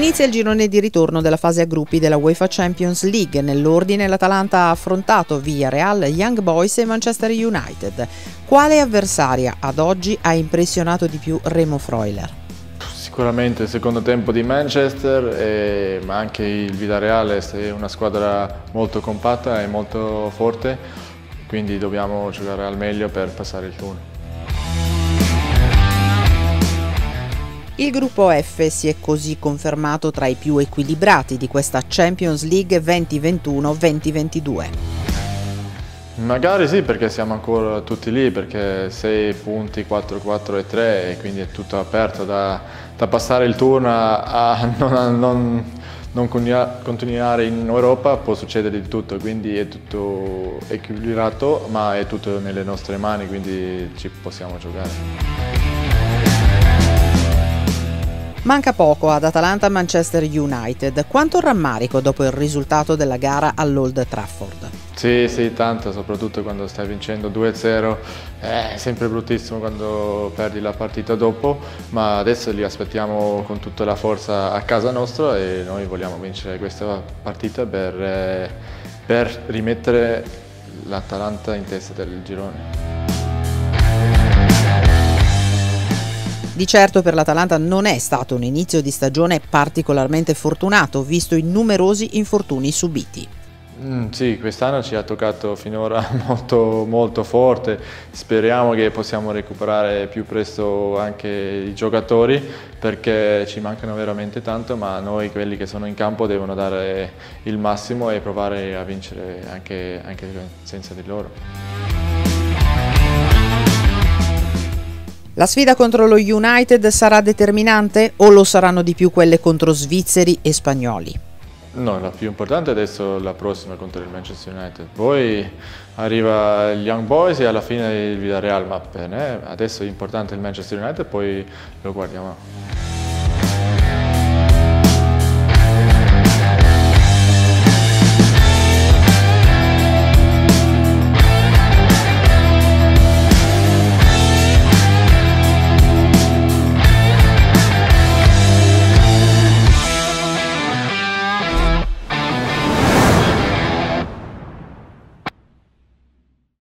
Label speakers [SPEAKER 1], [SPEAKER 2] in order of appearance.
[SPEAKER 1] Inizia il girone di ritorno della fase a gruppi della UEFA Champions League. Nell'ordine l'Atalanta ha affrontato Villarreal, Young Boys e Manchester United. Quale avversaria ad oggi ha impressionato di più Remo Freuler?
[SPEAKER 2] Sicuramente il secondo tempo di Manchester, ma anche il Villarreal è una squadra molto compatta e molto forte, quindi dobbiamo giocare al meglio per passare il turno.
[SPEAKER 1] Il gruppo F si è così confermato tra i più equilibrati di questa Champions League 2021-2022.
[SPEAKER 2] Magari sì, perché siamo ancora tutti lì, perché 6 punti, 4 e 3, e quindi è tutto aperto da passare il turno a non continuare in Europa. Può succedere di tutto, quindi è tutto equilibrato, ma è tutto nelle nostre mani, quindi ci possiamo giocare.
[SPEAKER 1] Manca poco ad Atalanta-Manchester United. Quanto rammarico dopo il risultato della gara all'Old Trafford?
[SPEAKER 2] Sì, tanto, soprattutto quando stai vincendo 2-0. È sempre bruttissimo quando perdi la partita dopo, ma adesso li aspettiamo con tutta la forza a casa nostra e noi vogliamo vincere questa partita per rimettere l'Atalanta in testa del girone.
[SPEAKER 1] Di certo per l'Atalanta non è stato un inizio di stagione particolarmente fortunato, visto i numerosi infortuni subiti.
[SPEAKER 2] Sì, quest'anno ci ha toccato finora molto forte. Speriamo che possiamo recuperare più presto anche i giocatori, perché ci mancano veramente tanto, ma noi, quelli che sono in campo, devono dare il massimo e provare a vincere anche senza di loro.
[SPEAKER 1] La sfida contro lo United sarà determinante o lo saranno di più quelle contro svizzeri e spagnoli?
[SPEAKER 2] No, la più importante adesso è la prossima contro il Manchester United. Poi arriva il Young Boys e alla fine il Villarreal, ma per me adesso è importante il Manchester United, poi lo guardiamo.